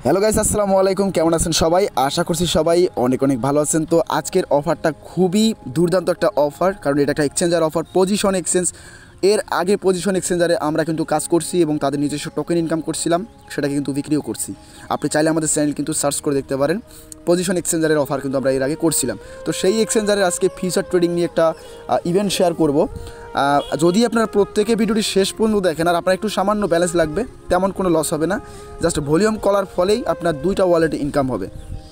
Hello guys, আসসালামু আলাইকুম। কেমন আছেন সবাই? আশা করছি সবাই অনেক অনেক ভালো আছেন। তো আজকের অফারটা খুবই দুর্দান্ত একটা অফার, কারণ এটা একটা এক্সচেঞ্জার অফার, পজিশন এক্সচেঞ্জ। এর আগে পজিশন এক্সচেঞ্জারে আমরা কিন্তু কাজ করছি এবং তাদের নিজস্ব টোকেন ইনকাম করছিলাম, সেটাকে কিন্তু বিক্রিও করছি। আপনি চাইলে আমাদের চ্যানেল কিন্তু সার্চ করে দেখতে পারেন। পজিশন এক্সচেঞ্জারের অফার কিন্তু আমরা এর আগে করছিলাম। তো সেই এক্সচেঞ্জারের আজকে ফিউচার ট্রেডিং নিয়ে একটা ইভেন্ট শেয়ার করব। যদি আপনারা প্রত্যেকে ভিডিওটি শেষ পর্যন্ত দেখেন আর আপনার একটু সামান্য ব্যালেন্স লাগবে, তেমন কোনো লস হবে না। জাস্ট ভলিউম করার ফলেই আপনার 2টা ওয়ালেটে ইনকাম হবে।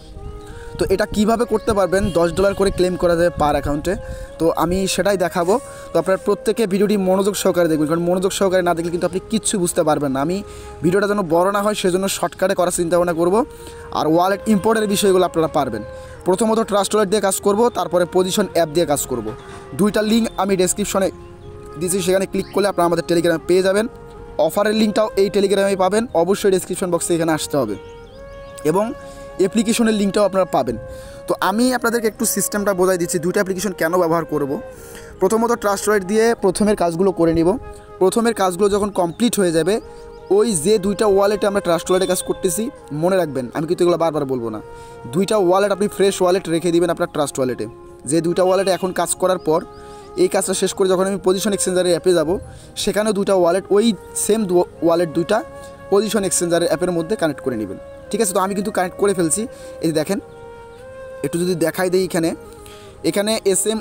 তো এটা কিভাবে করতে পারবেন, $10 করে ক্লেম করা যাবে পার অ্যাকাউন্টে। তো আমি সেটাই দেখাবো। তো আপনারা প্রত্যেকে ভিডিওটি মনোযোগ সহকারে দেখবেন, কারণ মনোযোগ সহকারে না দেখলে কিন্তু আপনি কিচ্ছু বুঝতে পারবেন না। আমি ভিডিওটা যেন বড় না হয় সেজন্য শর্টকাটে করার চিন্তাভাবনা করব। আর ওয়ালেট ইম্পোর্টের বিষয়গুলো আপনারা পারবেন। প্রথমত ট্রাস্ট ওয়ালেট দিয়ে কাজ করব, তারপরে পজিশন অ্যাপ দিয়ে কাজ করব। 2টা লিঙ্ক আমি ডেসক্রিপশনে দিয়েছি, সেখানে ক্লিক করলে আপনারা আমাদের টেলিগ্রামে পেয়ে যাবেন। অফারের লিঙ্কটাও এই টেলিগ্রামে পাবেন, অবশ্যই ডেসক্রিপশন বক্সে এখানে আসতে হবে, এবং অ্যাপ্লিকেশনের লিঙ্কটাও আপনারা পাবেন। তো আমি আপনাদেরকে একটু সিস্টেমটা বোঝাই দিচ্ছি 2টা অ্যাপ্লিকেশন কেন ব্যবহার করব। প্রথমত ট্রাস্ট ওয়ালেট দিয়ে প্রথমের কাজগুলো করে নিব। প্রথমের কাজগুলো যখন কমপ্লিট হয়ে যাবে, ওই যে 2টা ওয়ালেটে আমরা ট্রাস্ট ওয়ালেটে কাজ করতেছি, মনে রাখবেন আমি কিন্তু এগুলো বারবার বলবো না। 2টা ওয়ালেট আপনি ফ্রেশ ওয়ালেট রেখে দিবেন আপনার ট্রাস্ট ওয়ালেটে। যে 2টা ওয়ালেটে এখন কাজ করার পর, এই কাজটা শেষ করে যখন আমি পজিশন এক্সচেঞ্জারের অ্যাপে যাব, সেখানেও 2টা ওয়ালেট, ওই সেম ওয়ালেট 2টা পজিশন এক্সচেঞ্জারের অ্যাপের মধ্যে কানেক্ট করে নেবেন। ঠিক আছে? তো আমি কিন্তু কানেক্ট করে ফেলছি। এই দেখেন, একটু যদি দেখাই দেই, এখানে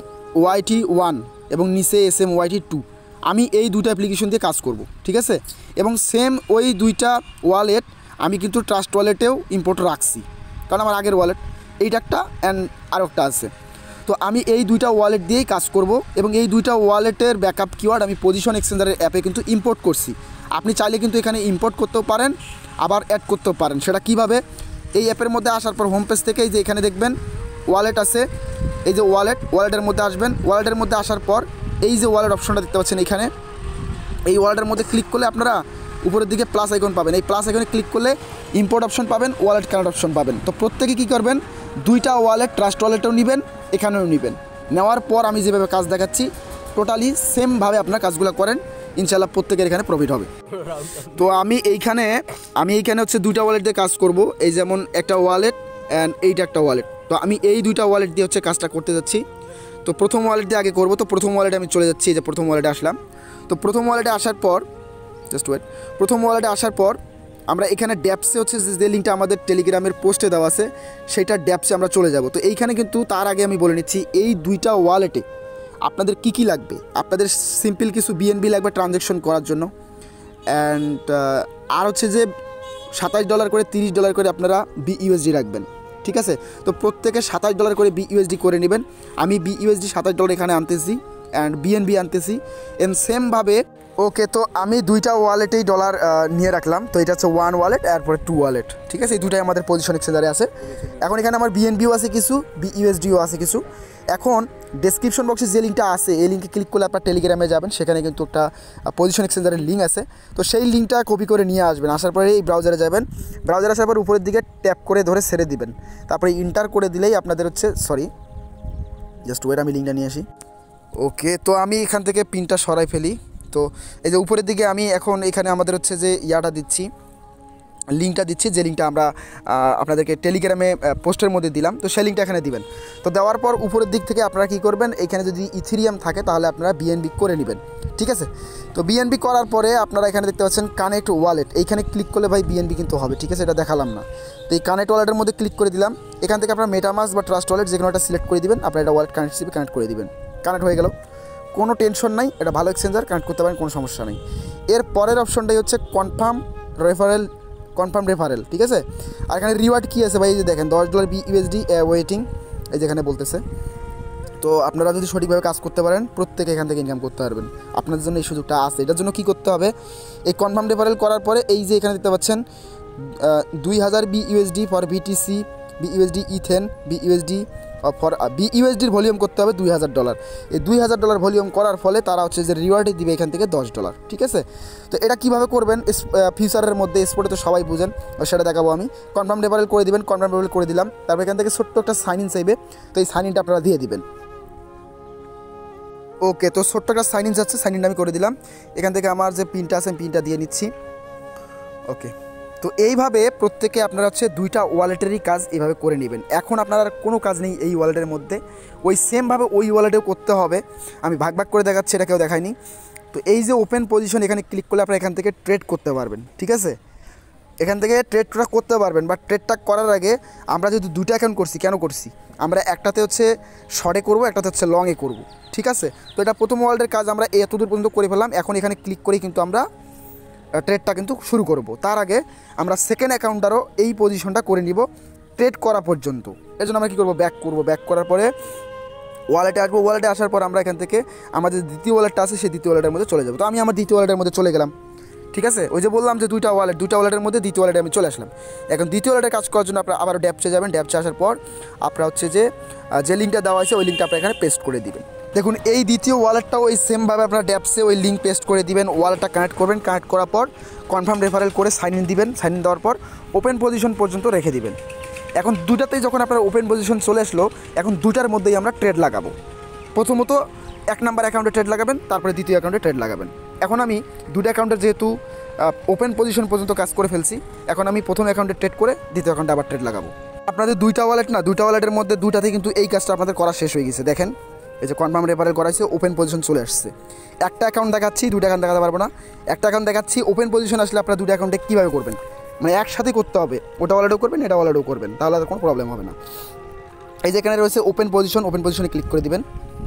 SMYT1 এবং নিচে SMYT2। আমি এই 2টা অ্যাপ্লিকেশন দিয়ে কাজ করব। ঠিক আছে? এবং সেম ওই 2টা ওয়ালেট আমি কিন্তু ট্রাস্ট ওয়ালেটেও ইম্পোর্ট রাখছি, কারণ আমার আগের ওয়ালেট এইটা একটা অ্যান্ড আরেকটা আছে। তো আমি এই 2টা ওয়ালেট দিয়েই কাজ করব, এবং এই 2টা ওয়ালেটের ব্যাকআপ কিওয়ার্ড আমি পজিশন এক্সচেঞ্জারের অ্যাপে কিন্তু ইম্পোর্ট করছি। আপনি চাইলে কিন্তু এখানে ইম্পোর্ট করতেও পারেন, আবার অ্যাড করতেও পারেন। সেটা কিভাবে? এই অ্যাপের মধ্যে আসার পর হোম পেজ থেকে এই যে এখানে দেখবেন ওয়ালেট আছে, এই যে ওয়ালেটের মধ্যে আসবেন। ওয়ালেটের মধ্যে আসার পর এই যে ওয়ালেট অপশনটা দেখতে পাচ্ছেন, এখানে এই ওয়ালেটের মধ্যে ক্লিক করলে আপনারা উপরের দিকে প্লাস আইকন পাবেন। এই প্লাস আইকনে ক্লিক করলে ইম্পোর্ট অপশন পাবেন, ওয়ালেট কানেক্ট অপশন পাবেন। তো প্রত্যেকে কী করবেন, 2টা ওয়ালেট ট্রাস্ট ওয়ালেটেও নেবেন, এখানেও নেবেন। নেওয়ার পর আমি যেভাবে কাজ দেখাচ্ছি টোটালি সেমভাবে আপনার কাজগুলো করেন, ইনশাআল্লাহ প্রত্যেকের এখানে প্রফিট হবে। তো আমি এইখানে হচ্ছে 2টা ওয়ালেট দিয়ে কাজ করব। এই যেমন একটা ওয়ালেট অ্যান্ড এইটা একটা ওয়ালেট। তো আমি এই 2টা ওয়ালেট দিয়ে হচ্ছে কাজটা করতে যাচ্ছি। তো প্রথম ওয়ালেট দিয়ে আগে করব। তো প্রথম ওয়ালেটে আমি চলে যাচ্ছি, এই যে প্রথম ওয়ালেটে আসলাম। তো প্রথম ওয়ালেটে আসার পর প্রথম ওয়ালেটে আসার পর আমরা এখানে ড্যাপসে হচ্ছে যে লিঙ্কটা আমাদের টেলিগ্রামের পোস্টে দেওয়া আছে, সেইটা ড্যাপসে আমরা চলে যাব। তো এইখানে কিন্তু তার আগে আমি বলে নিচ্ছি, এই 2টা ওয়ালেটে আপনাদের কি লাগবে। আপনাদের সিম্পল কিছু BNB লাগবে ট্রানজ্যাকশন করার জন্য, অ্যান্ড আর হচ্ছে যে $27 করে $30 করে আপনারা BUSD রাখবেন। ঠিক আছে? তো প্রত্যেকে $27 করে BUSD করে নেবেন। আমি BUSD $27 এখানে আনতেছি, অ্যান্ড BNB আনতেছি, এন্ড সেমভাবে। ওকে, তো আমি 2টা ওয়ালেটেই ডলার নিয়ে রাখলাম। তো এটা হচ্ছে 1 ওয়ালেট, এরপরে 2 ওয়ালেট। ঠিক আছে? এই 2টাই আমাদের পজিশন এক্সচেঞ্জারে আছে। এখন এখানে আমার BNBও আছে কিছু, BUSDও আছে কিছু। এখন ডেসক্রিপশন বক্সে যে লিঙ্কটা আছে, এই লিঙ্কে ক্লিক করলে আপনার টেলিগ্রামে যাবেন, সেখানে কিন্তু একটা পজিশন এক্সচেঞ্জারের লিঙ্ক আছে। তো সেই লিঙ্কটা কপি করে নিয়ে আসবেন। আসার পরে এই ব্রাউজারে যাবেন। ব্রাউজারে আসার পর উপরের দিকে ট্যাপ করে ধরে ছেড়ে দিবেন। তারপরে ইন্টার করে দিলেই আপনাদের হচ্ছে, জাস্ট ওয়েট, আমি লিঙ্কটা নিয়ে আসি। ওকে, তো আমি এখান থেকে পিনটা সরাই ফেলি। তো এই যে উপরের দিকে আমি এখন এখানে আমাদের হচ্ছে যে লিঙ্কটা দিচ্ছি, যে লিঙ্কটা আমরা আপনাদেরকে টেলিগ্রামে পোস্টের মধ্যে দিলাম। তো সেই লিঙ্কটা এখানে দিবেন। তো দেওয়ার পর উপরের দিক থেকে আপনারা কী করবেন, এখানে যদি ইথেরিয়াম থাকে তাহলে আপনারা BNB করে নেবেন। ঠিক আছে? তো BNB করার পরে আপনারা এখানে দেখতে পাচ্ছেন কানেক্ট ওয়ালেট, এইখানে ক্লিক করলে ভাই BNB কিন্তু হবে। ঠিক আছে? এটা দেখালাম না। তো এই কানেক্ট ওয়ালেটের মধ্যে ক্লিক করে দিলাম। এখান থেকে আপনারা মেটামাস্ক বা ট্রাস্ট ওয়ালেট যে কোনো একটা সিলেক্ট করে দিবেন, আপনারা এটা ওয়ালেট কানেক্ট করে দিবেন। কানেক্ট হয়ে গেল, কোনো টেনশন নাই, এটা ভালো এক্সচেঞ্জার, কানেক্ট করতে পারেন, কোনো সমস্যা নেই। এর পরের অপশনটাই হচ্ছে কনফার্ম রেফারেল। ঠিক আছে? আর এখানে রিওয়ার্ড কী আছে ভাই, এই যে দেখেন $10 BUSD ওয়েটিং, এই যেখানে বলতেছে। তো আপনারা যদি সঠিকভাবে কাজ করতে পারেন, প্রত্যেকে এখান থেকে ইনকাম করতে পারবেন। আপনাদের জন্য এই সুযোগটা আছে। এটার জন্য কী করতে হবে, এই কনফার্ম রেফারেল করার পরে এই যে এখানে দেখতে পাচ্ছেন 2000 BUSD ফর BTC, BUSD ইথেন, BUSDর ভলিউম করতে হবে $2000। এই $2000 ভলিউম করার ফলে তারা হচ্ছে যে রিওয়ার্ডে দিবে এখান থেকে $10। ঠিক আছে? তো এটা কীভাবে করবেন, ফিউচারের মধ্যে স্পোর্টে তো সবাই বুঝেন, সেটা দেখাবো আমি। কনফার্ম রেফারেল করে দিবেন, কনফার্ম রেফারেল করে দিলাম। তারপর এখান থেকে ছোট্ট একটা সাইন ইন চাইবে, তো এই সাইন ইনটা আপনারা দিয়ে দিবেন। ওকে, তো ছোট্ট একটা সাইন ইন যাচ্ছে, সাইন ইনটা আমি করে দিলাম। এখান থেকে আমার যে পিনটা আছে, পিনটা দিয়ে নিচ্ছি। ওকে, তো এইভাবে প্রত্যেকে আপনারা হচ্ছে দুইটা ওয়ালেটেরই কাজ এইভাবে করে নেবেন। এখন আপনার আর কোনো কাজ নেই এই ওয়ালেটের মধ্যে, ওই সেমভাবে ওই ওয়ালেটেও করতে হবে। আমি ভাগ ভাগ করে দেখাচ্ছি, এটা কেউ দেখায়নি। তো এই যে ওপেন পজিশন, এখানে ক্লিক করলে আপনারা এখান থেকে ট্রেড করতে পারবেন, ঠিক আছে? এখান থেকে ট্রেডটা করতে পারবেন। বাট ট্রেডটা করার আগে আমরা যেহেতু দুটো অ্যাকাউন্ট করছি, কেন করছি, আমরা একটাতে হচ্ছে শর্টে করব, একটাতে হচ্ছে লংয়ে করব, ঠিক আছে? তো এটা প্রথম ওয়ালেটের কাজ আমরা এতদূর পর্যন্ত করে ফেললাম। এখন এখানে ক্লিক করেই কিন্তু আমরা ট্রেডটা কিন্তু শুরু করব। তার আগে আমরা সেকেন্ড অ্যাকাউন্টটারও এই পজিশনটা করে নিব ট্রেড করা পর্যন্ত। এর জন্য আমরা কী করবো, ব্যাক করব। ব্যাক করার পরে ওয়ালেটে আসবো। ওয়ালেটে আসার পর আমরা এখান থেকে আমাদের দ্বিতীয় ওয়ালেটটা আছে, সেই দ্বিতীয় ওয়ালেটের মধ্যে চলে যাবো। তো আমি আমার দ্বিতীয় ওয়ালেটের মধ্যে চলে গেলাম, ঠিক আছে? ওই যে বললাম যে দুইটা ওয়ালেটের মধ্যে দ্বিতীয় ওয়ালেটে আমি চলে আসলাম। এখন দ্বিতীয় ওয়ালেটের কাজ করার জন্য আপনারা আবার ড্যাপচে যাবেন। ড্যাপচে আসার পর আপনারা হচ্ছে যে লিঙ্কটা দেওয়া আছে ওই লিঙ্কটা আপনারা এখানে পেস্ট করে দিবেন। দেখুন এই দ্বিতীয় ওয়ালেটটাও ওই সেমভাবে আপনারা ড্যাপসে ওই লিঙ্ক পেস্ট করে দিবেন, ওয়ালেটটা কানেক্ট করবেন। কানেক্ট করার পর কনফার্ম রেফারেল করে সাইন ইন দিবেন। সাইন ইন দেওয়ার পর ওপেন পজিশন পর্যন্ত রেখে দিবেন। এখন দুটাতেই যখন আপনার ওপেন পজিশন চলে আসলো, এখন দুটার মধ্যেই আমরা ট্রেড লাগাবো। প্রথমত এক নাম্বার অ্যাকাউন্টে ট্রেড লাগাবেন, তারপরে দ্বিতীয় অ্যাকাউন্টে ট্রেড লাগাবেন। এখন আমি দুটো অ্যাকাউন্টের যেহেতু ওপেন পজিশন পর্যন্ত কাজ করে ফেলছি, এখন আমি প্রথম অ্যাকাউন্টে ট্রেড করে দ্বিতীয় অ্যাকাউন্টে আবার ট্রেড লাগাবো। আপনাদের দুইটা ওয়ালেটের মধ্যে দুটাতে কিন্তু এই কাজটা আপনাদের করা শেষ হয়ে গেছে। দেখেন এই যে কনফার্ম রেফারেল করাইছে, ওপেন পজিশন চলে আসছে। একটা অ্যাকাউন্ট দেখাচ্ছি, দুটো অ্যাকাউন্ট দেখাতে পারবো না। একটা অ্যাকাউন্ট দেখাচ্ছি, ওপেন পজিশন আসলে আপনারা দুটো অ্যাকাউন্টে কীভাবে করবেন, মানে একসাথে করতে হবে। ওটা ওয়ালেটও করবেন, এটা ওয়ালেটও করবেন, তাহলে আর কোনো প্রবলেম হবে না। এই যে এখানে রয়েছে ওপেন পজিশনে ক্লিক করে দিবেন।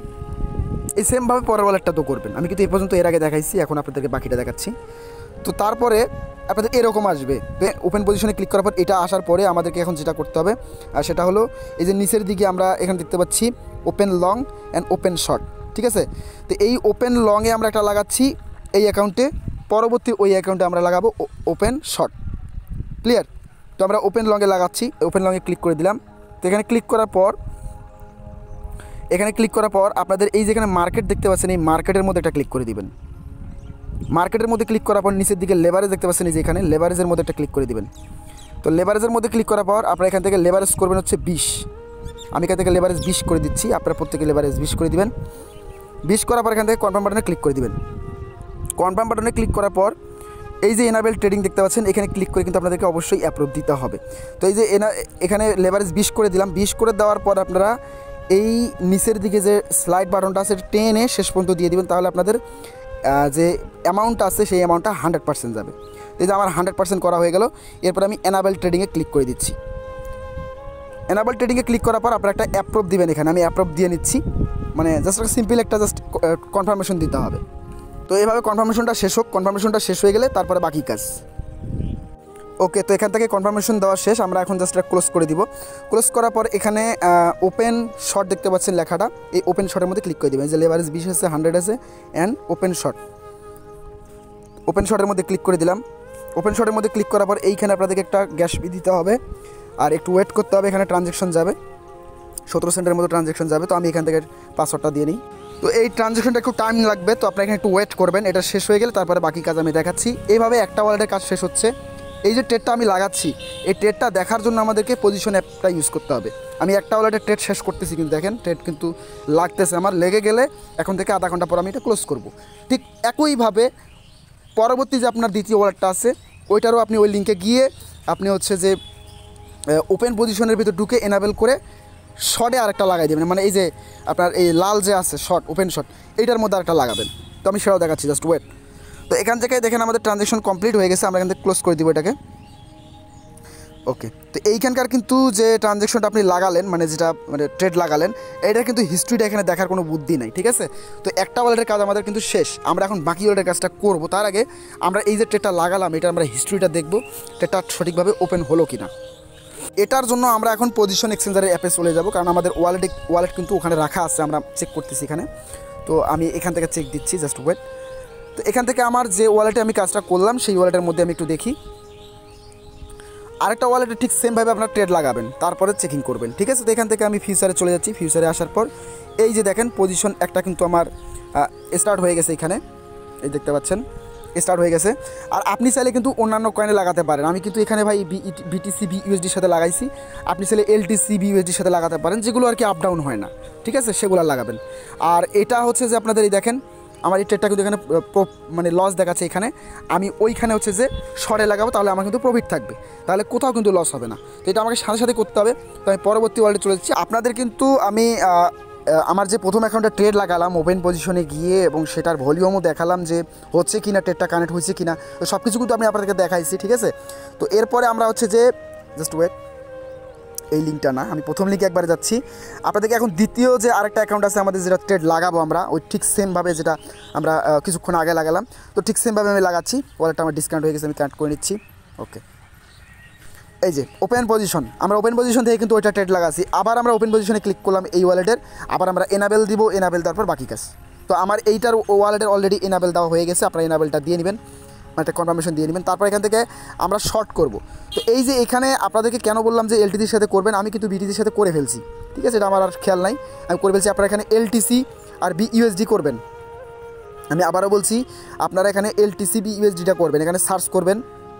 এই সেমভাবে পরের ওয়ালেটটা তো করবেন। আমি কিন্তু এই পর্যন্ত এর আগে দেখাইছি, এখন আপনাদেরকে বাকিটা দেখাচ্ছি। তো তারপরে আপনাদের এরকম আসবে, ওপেন পজিশনে ক্লিক করার পর এটা আসার পরে আমাদেরকে এখন যেটা করতে হবে, আর সেটা হলো এই যে নিচের দিকে আমরা এখানে দেখতে পাচ্ছি open long and open short, ঠিক আছে? তো এই ওপেন লংয়ে আমরা একটা লাগাচ্ছি এই অ্যাকাউন্টে, পরবর্তী ওই অ্যাকাউন্টে আমরা লাগাবো ওপেন শর্ট। ক্লিয়ার? তো আমরা ওপেন লংয়ে লাগাচ্ছি, ওপেন লংয়ে ক্লিক করে দিলাম। তো এখানে ক্লিক করার পর আপনাদের এই যেখানে মার্কেট দেখতে পাচ্ছেন, এই মার্কেটের মধ্যে একটা ক্লিক করে দিবেন। মার্কেটের মধ্যে ক্লিক করার পর নিচের দিকে লেভারেজ দেখতে পাচ্ছেন, এই যে এখানে লেভারেজের মধ্যে একটা ক্লিক করে দিবেন। তো লেভারেজের মধ্যে ক্লিক করার পর আপনারা এখান থেকে লেভারেজ করবেন হচ্ছে 20। আমি এখান থেকে লেভারেজ 20 করে দিচ্ছি, আপনারা প্রত্যেকে লেভারেজ 20 করে দিবেন। 20 করার পর এখান থেকে কনফার্ম বাটনে ক্লিক করে দিবেন। কনফার্ম বাটনে ক্লিক করার পর এই যে এনাবেল ট্রেডিং দেখতে পাচ্ছেন, এখানে ক্লিক করে কিন্তু আপনাদেরকে অবশ্যই অ্যাপ্রুভ দিতে হবে। তো এই যে এখানে লেভারেজ 20 করে দিলাম। 20 করে দেওয়ার পর আপনারা এই নিচের দিকে যে স্লাইড বাটনটা আছে টেনে শেষ পর্যন্ত দিয়ে দিবেন, তাহলে আপনাদের যে অ্যামাউন্টটা আছে সেই অ্যামাউন্টটা 100% যাবে। এই যে আমার 100% করা হয়ে গেল। এরপর আমি এনাবেল ট্রেডিংয়ে ক্লিক করে দিচ্ছি। এনাবেল ট্রেডিংয়ে ক্লিক করার পর আপনারা একটা অ্যাপ্রুভ দিবেন। এখানে আমি অ্যাপ্রুভ দিয়ে নিচ্ছি, মানে জাস্ট সিম্পল একটা কনফার্মেশন দিতে হবে। তো এইভাবে কনফার্মেশনটা শেষ হোক। কনফার্মেশনটা শেষ হয়ে গেলে তারপরে বাকি কাজ। ওকে, তো এখান থেকে কনফার্মেশন দেওয়া শেষ। আমরা এখন জাস্ট ক্লোজ করে দিব। ক্লোজ করার পর এখানে ওপেন শর্ট দেখতে পাচ্ছেন লেখাটা, এই ওপেন শর্টের মধ্যে ক্লিক করে দেবেন। যে লেভারেজ 20 আছে, 100 আছে অ্যান্ড ওপেন শর্টের মধ্যে ক্লিক করে দিলাম। ওপেন শর্টের মধ্যে ক্লিক করার পর এইখানে আপনাদেরকে একটা গ্যাস ফি দিতে হবে আর একটু ওয়েট করতে হবে। এখানে ট্রানজ্যাকশন যাবে 17 সেন্টের মতো ট্রানজ্যাকশন যাবে। তো আমি এখান থেকে পাসওয়ার্ডটা দিয়ে নিই। তো এই ট্রানজ্যাকশনটা একটু টাইম লাগবে, তো আপনারা এখানে একটু ওয়েট করবেন। এটা শেষ হয়ে গেলে তারপরে বাকি কাজ আমি দেখাচ্ছি। এইভাবে একটা ওয়ালেটের কাজ শেষ হচ্ছে। এই যে ট্রেডটা আমি লাগাচ্ছি, এই ট্রেডটা দেখার জন্য আমাদেরকে পজিশন অ্যাপটা ইউজ করতে হবে। আমি একটা ওয়ালেটের ট্রেড শেষ করতেছি, কিন্তু দেখেন ট্রেড কিন্তু লাগতেছে আমার। লেগে গেলে এখন থেকে আধা ঘন্টা পর আমি এটা ক্লোজ করব। ঠিক একইভাবে পরবর্তী যে আপনার দ্বিতীয় ওয়ালেটটা আছে, ওইটারও আপনি ওই লিঙ্কে গিয়ে আপনি হচ্ছে যে ওপেন পজিশনের ভিতর ঢুকে এনাবেল করে শর্টে আরেকটা লাগাই দেবেন। মানে এই যে আপনার এই লাল যে আছে শর্ট, ওপেন শর্ট, এইটার মধ্যে আরেকটা লাগাবেন। তো আমি সেটাও দেখাচ্ছি, জাস্ট ওয়েট। তো এখান থেকে দেখেন আমাদের ট্রানজ্যাকশন কমপ্লিট হয়ে গেছে। আমরা এখান থেকে ক্লোজ করে দিব এটাকে। ওকে, তো এইখানকার কিন্তু যে ট্রানজ্যাকশনটা আপনি লাগালেন, মানে যেটা মানে ট্রেড লাগালেন, এটার কিন্তু হিস্ট্রিটা এখানে দেখার কোনো বুদ্ধি নাই, ঠিক আছে? তো একটা ওয়ালেটের কাজ আমাদের কিন্তু শেষ। আমরা এখন বাকি ওয়ালেটের কাজটা করব। তার আগে আমরা এই যে ট্রেডটা লাগালাম, এটা আমরা হিস্ট্রিটা দেখব, ট্রেডটা সঠিকভাবে ওপেন হলো কিনা। এটার জন্য আমরা এখন পজিশন এক্সচেঞ্জারের অ্যাপে চলে যাব, কারণ আমাদের ওয়ালেট কিন্তু ওখানে রাখা আছে। আমরা চেক করতেছি এখানে। তো আমি এখান থেকে চেক দিচ্ছি, জাস্ট ওয়েট। তো এখান থেকে আমার যে ওয়ালেটে আমি কাজটা করলাম, সেই ওয়ালেটের মধ্যে আমি একটু দেখি। আরেকটা ওয়ালেটে ঠিক সেমভাবে আপনার ট্রেড লাগাবেন, তারপরে চেকিং করবেন, ঠিক আছে? তো এখান থেকে আমি ফিউচারে চলে যাচ্ছি। ফিউচারে আসার পর এই যে দেখেন পজিশন একটা কিন্তু আমার স্টার্ট হয়ে গেছে। এখানে এই দেখতে পাচ্ছেন স্টার্ট হয়ে গেছে। আর আপনি চাইলে কিন্তু অন্যান্য কয়েনে লাগাতে পারেন। আমি কিন্তু এখানে ভাই বিটিসি বিইউএসডির সাথে লাগাইছি। আপনি চাইলে এলটিসি বিইউএসডির সাথে লাগাতে পারেন, যেগুলো আর কি আপ ডাউন হয় না, ঠিক আছে? সেগুলো লাগাবেন। আর এটা হচ্ছে যে আপনাদের এই দেখেন আমার এই ট্রেডটা কিন্তু এখানে মানে লস দেখাচ্ছে এখানে, আমি ওইখানে হচ্ছে যে শর্টে লাগাবো, তাহলে আমার কিন্তু প্রফিট থাকবে, তাহলে কোথাও কিন্তু লস হবে না। তো এটা আমাকে সাথে সাথে করতে হবে। তো আমি পরবর্তী ওয়ার্ল্ডে চলে যাচ্ছি। আপনাদের কিন্তু আমি আমার যে প্রথম অ্যাকাউন্টে ট্রেড লাগালাম ওপেন পজিশনে গিয়ে, এবং সেটার ভলিউমও দেখালাম যে হচ্ছে কিনা, ট্রেডটা কানেক্ট হয়েছে কিনা, তো সব কিছু কিন্তু আমি আপনাদেরকে দেখাইছি, ঠিক আছে। তো এরপরে আমরা হচ্ছে যে জাস্ট ওয়েট, এই লিঙ্কটা না, আমি প্রথম লিঙ্কে একবারে যাচ্ছি। আপনাদেরকে এখন দ্বিতীয় যে আরেকটা অ্যাকাউন্ট আছে আমাদের, যেটা ট্রেড লাগাবো আমরা, ওই ঠিক সেমভাবে যেটা আমরা কিছুক্ষণ আগে লাগালাম, তো ঠিক সেমভাবে আমি লাগাচ্ছি। ওয়ালেটটা আমার ডিসকাউন্ট হয়ে গেছে, আমি কানেক্ট করে নিচ্ছি। ওকে, এই যে ওপেন পজিশন, আমরা ওপেন পজিশন থেকে কিন্তু ওইটা ট্রেড লাগাচ্ছি। আবার আমরা ওপেন পজিশনে ক্লিক করলাম এই ওয়ালেটের, আবার আমরা এনাবেল দিব, এনাবেল দেওয়ার পর বাকি কাজ। তো আমার এইটার ওয়ালেটের অলরেডি এনাবেল দেওয়া হয়ে গেছে, আপনারা এনাবেলটা দিয়ে নেবেন, একটা কনফার্মেশন দিয়ে নেবেন। তারপর এখান থেকে আমরা শর্ট করব। তো এই যে এখানে আপনাদেরকে কেন বললাম যে এলটিসির সাথে করবেন, আমি কিন্তু বিটিসির সাথে করে ফেলছি, ঠিক আছে, এটা আমার আর খেয়াল নাই, আমি করে ফেলছি। আপনারা এখানে এলটিসি আর বিইউএসডি করবেন। আমি আবারও বলছি, আপনারা এখানে এলটিসি বিইউএসডিটা করবেন, এখানে সার্চ করবেন,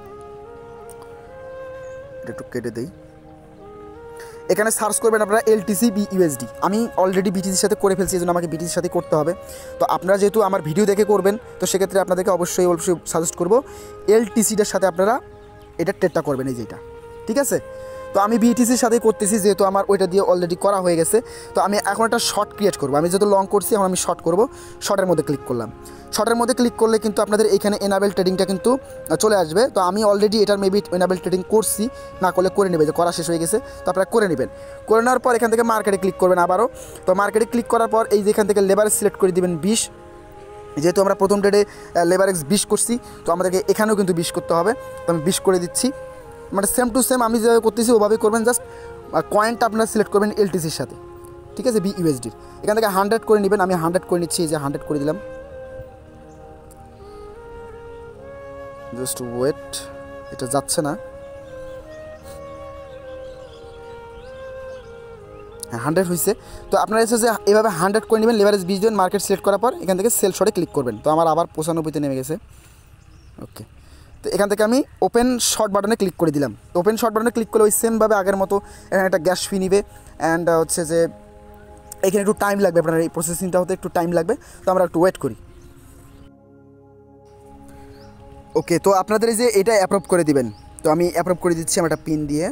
একটু কেটে দেই, এখানে সার্চ করবেন আপনারা এলটিসি বিইউএসডি। আমি অলরেডি বিটিসির সাথে করে ফেলছি, এই জন্য আমাকে বিটিসির সাথে করতে হবে। তো আপনারা যেহেতু আমার ভিডিও দেখে করবেন, তো সেক্ষেত্রে আপনাদেরকে অবশ্যই সাজেস্ট করবো এলটিসিটার সাথে আপনারা এটা ট্রেডটা করবেন, এই যেটা, ঠিক আছে। তো আমি বিটিসির সাথেই করতেছি, যেহেতু আমার ওইটা দিয়ে অলরেডি করা হয়ে গেছে। তো আমি এখন একটা শর্ট ক্রিয়েট করবো, আমি যেহেতু লং করছি, এখন আমি শর্ট করবো। শর্টের মধ্যে ক্লিক করলাম, শর্টের মধ্যে ক্লিক করলে কিন্তু আপনাদের এখানে এনাবেল ট্রেডিংটা কিন্তু চলে আসবে। তো আমি অলরেডি এটার মেবি এনাবেল ট্রেডিং করছি, না করলে করে নেবে, যে করা শেষ হয়ে গেছে, তো আপনারা করে নেবেন। করে নেওয়ার পর এখান থেকে মার্কেটে ক্লিক করবেন আবারও। তো মার্কেটে ক্লিক করার পর এই যে এখান থেকে লেভারেজ সিলেক্ট করে দিবেন 20, যেহেতু আমরা প্রথম ট্রেডে লেভারেজ 20 করছি, তো আমাদেরকে এখানেও কিন্তু 20 করতে হবে। তো আমি 20 করে দিচ্ছি, মানে সেম টু সেম আমি যেভাবে করতেছি ওভাবেই করবেন। জাস্ট কয়েনটা আপনারা সিলেক্ট করবেন এলটিসির সাথে, ঠিক আছে, বিইউএসডির। এখান থেকে 100 করে নেবেন, আমি 100 করে নিচ্ছি, এই যে 100 করে দিলাম। জাস্ট ওয়েট, এটা যাচ্ছে না, 100 হয়েছে। তো আপনারা এসে যে এভাবে 100 করে নেবেন, লেভারেজ 20 দেবেন, মার্কেট সিলেক্ট করার পর এখান থেকে সেল শর্টে ক্লিক করবেন। তো আমার আবার 95-তে নেমে গেছে। ওকে, তো এখান থেকে আমি ওপেন শর্ট বাটনে ক্লিক করে দিলাম। তো ওপেন শর্ট বাটনে ক্লিক করলে ওই সেমভাবে আগের মতো এখানে একটা গ্যাস ফি নিবে, অ্যান্ড হচ্ছে যে এখানে একটু টাইম লাগবে, আপনার এই প্রসেসিংটা হতে একটু টাইম লাগবে। তো আমরা একটু ওয়েট করি। ওকে, তো আপনাদের এই যে এটা অ্যাপ্রুভ করে দিবেন। তো আমি অ্যাপ্রুভ করে দিচ্ছি, আমার একটা পিন দিয়ে।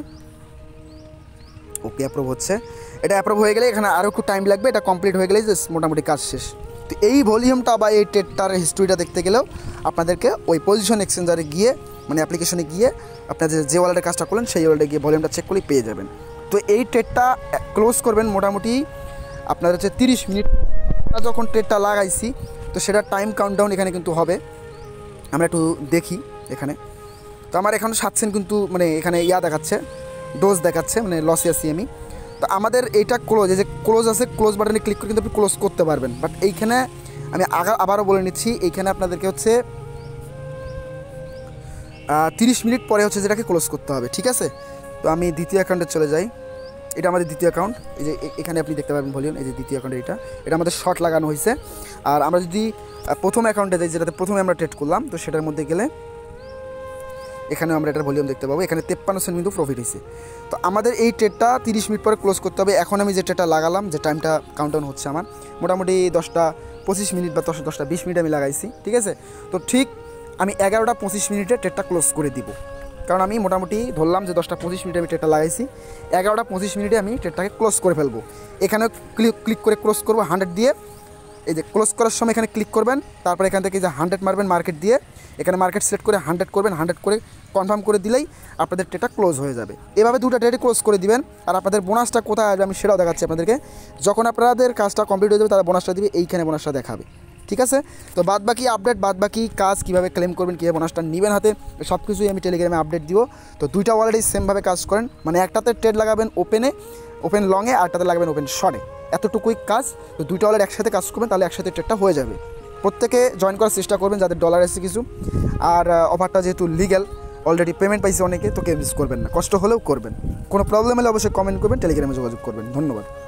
ওকে, অ্যাপ্রুভ হচ্ছে। এটা অ্যাপ্রুভ হয়ে গেলে এখানে আরও একটু টাইম লাগবে, এটা কমপ্লিট হয়ে গেলে যে মোটামুটি কাজ শেষ। তো এই ভলিউমটা বা এই ট্রেডটার হিস্ট্রিটা দেখতে গেলেও আপনাদেরকে ওই পজিশন এক্সচেঞ্জারে গিয়ে, মানে অ্যাপ্লিকেশনে গিয়ে আপনাদের যে ওয়ালেটের কাজটা করলেন সেই ওয়ালেটে গিয়ে ভলিউমটা চেক করলেই পেয়ে যাবেন। তো এই ট্রেডটা ক্লোজ করবেন মোটামুটি আপনার হচ্ছে 30 মিনিট। যখন ট্রেডটা লাগাইছি, তো সেটা টাইম কাউন্টডাউন এখানে কিন্তু হবে, আমরা একটু দেখি এখানে। তো আমার এখন 7 সেন্ট কিন্তু মানে এখানে দেখাচ্ছে, ডোজ দেখাচ্ছে, মানে লসে আছি আমি। তো আমাদের এইটা ক্লোজ, এই যে ক্লোজ আছে, ক্লোজ বাটনে ক্লিক করে কিন্তু আপনি ক্লোজ করতে পারবেন। বাট এইখানে আমি আবারও বলে নিচ্ছি, এইখানে আপনাদেরকে হচ্ছে 30 মিনিট পরে হচ্ছে যেটাকে ক্লোজ করতে হবে, ঠিক আছে। তো আমি দ্বিতীয় অ্যাকাউন্টে চলে যাই, এটা আমাদের দ্বিতীয় অ্যাকাউন্ট। এই যে এখানে আপনি দেখতে পাবেন ভলিউম, এই যে দ্বিতীয় অ্যাকাউন্টে এটা আমাদের শর্ট লাগানো হয়েছে। আর আমরা যদি প্রথম অ্যাকাউন্টে যাই, যেটাতে প্রথমে আমরা ট্রেড করলাম, তো সেটার মধ্যে গেলে এখানেও আমরা এটার ভলিউম দেখতে পাবো, এখানে 53 সেন্ট কিন্তু প্রফিট হয়েছে। তো আমাদের এই ট্রেডটা 30 মিনিট পরে ক্লোজ করতে হবে। এখন আমি যে ট্রেডটা লাগালাম, যে টাইমটা কাউন্টডাউন হচ্ছে আমার মোটামুটি 10টা-25 মিনিট বা 10টা-20 মিনিট আমি লাগাইছি, ঠিক আছে। তো ঠিক আমি 11টা-25 মিনিটে ট্রেডটা ক্লোজ করে দিব, কারণ আমি মোটামুটি ধরলাম যে 10টা-25 মিনিটে আমি ট্রেডটা লাগাইছি, 11টা-25 মিনিটে আমি ট্রেডটাকে ক্লোজ করে ফেলবো। এখানে ক্লিক করে ক্লোজ করবো 100 দিয়ে। এই যে ক্লোজ করার সময় এখানে ক্লিক করবেন, তারপর এখান থেকে যে 100 মারবেন মার্কেট দিয়ে, এখানে মার্কেট সিলেক্ট করে 100 করবেন, 100 করে কনফার্ম করে দিলেই আপনাদের ট্রেডটা ক্লোজ হয়ে যাবে। এভাবে দুটো ট্রেডে ক্লোজ করে দিবেন। আর আপনাদের বোনাসটা কোথায় আসবে আমি সেটাও দেখাচ্ছি আপনাদেরকে। যখন আপনাদের কাজটা কমপ্লিট হয়ে যাবে, তারা বোনাসটা দিবে, এইখানে বোনাসটা দেখাবে, ঠিক আছে। তো বাদবাকি আপডেট, বাদবাকি কাজ কীভাবে ক্লেম করবেন, কীভাবে বোনাসটা নেবেন হাতে, সব কিছুই আমি টেলিগ্রামে আপডেট দিব। তো দুইটা ওয়ালেটেই সেমভাবে কাজ করেন, মানে একটাতে ট্রেড লাগাবেন ওপেন লংয়ে, আর একটাতে লাগাবেন ওপেন শর্টে, এতটুকুই কাজ। তো দুইটা ওয়ালেট একসাথে কাজ করবেন, তাহলে একসাথে ট্রেডটা হয়ে যাবে। প্রত্যেকে জয়েন করার চেষ্টা করবেন যাদের ডলার এসে কিছু। আর অফারটা যেহেতু লিগ্যাল, অলরেডি পেমেন্ট পাইছে অনেকে, তো কেউ মিস করবেন না, কষ্ট হলেও করবেন। কোনো প্রবলেম হলে অবশ্যই কমেন্ট করবেন, টেলিগ্রামে যোগাযোগ করবেন। ধন্যবাদ।